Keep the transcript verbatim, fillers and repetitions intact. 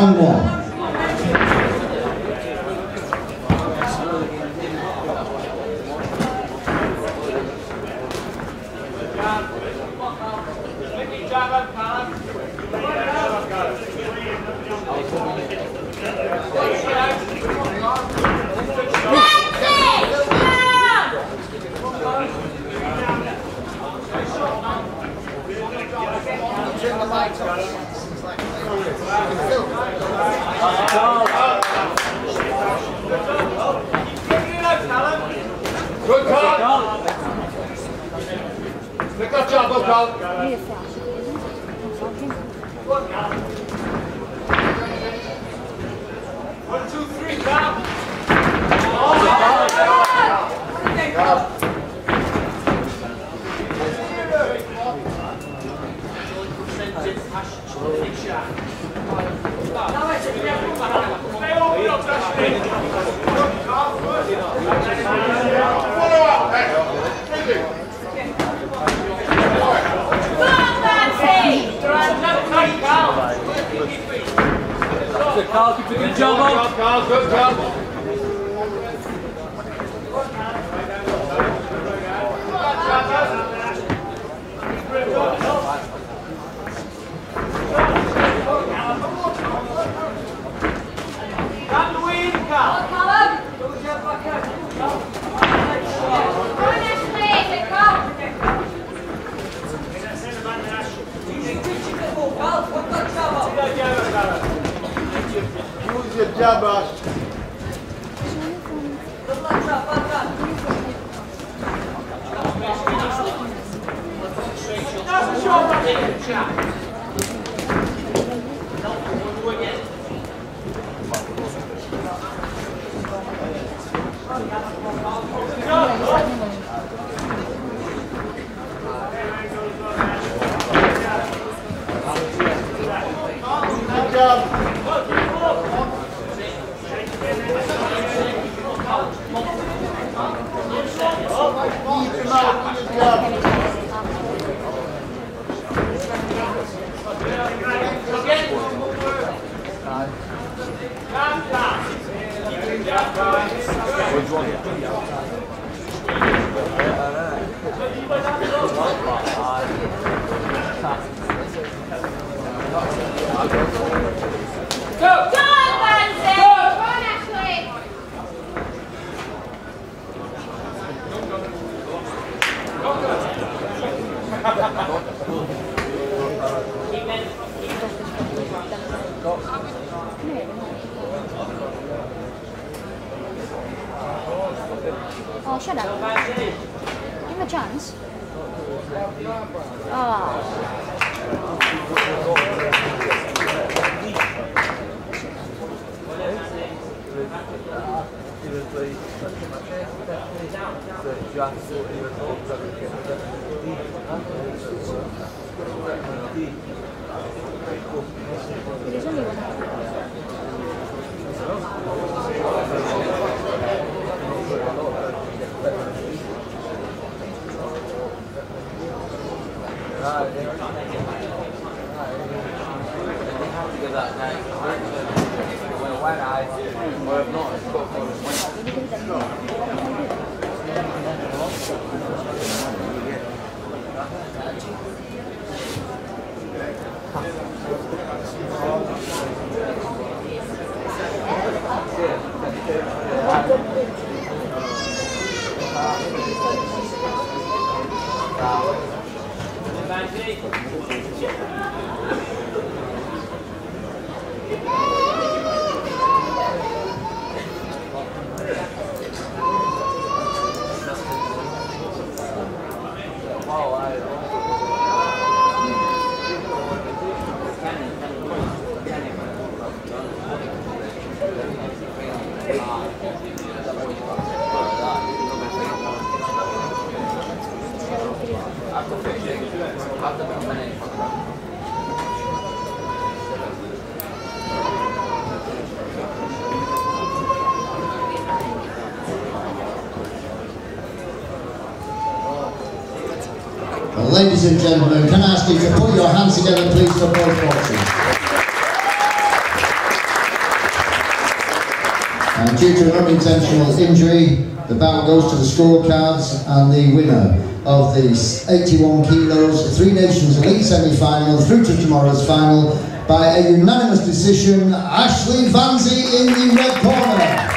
round one. Good call. Good job, good call. One, two, three, Callum. Good Carl, keep a good job on. Good Carl, good Carl. Use your jab, Ash. Good job. Go! Go, Vanzie! Go on, Ashley! Oh, shut up. Give him a chance. Oh. There's only one. Ladies and gentlemen, can I ask you to put your hands together please for both boxers? And due to an unintentional injury, the bout goes to the scorecards, and the winner of the eighty-one kilos Three Nations Elite semi-final through to tomorrow's final by a unanimous decision, Ashley Vanzie in the red corner.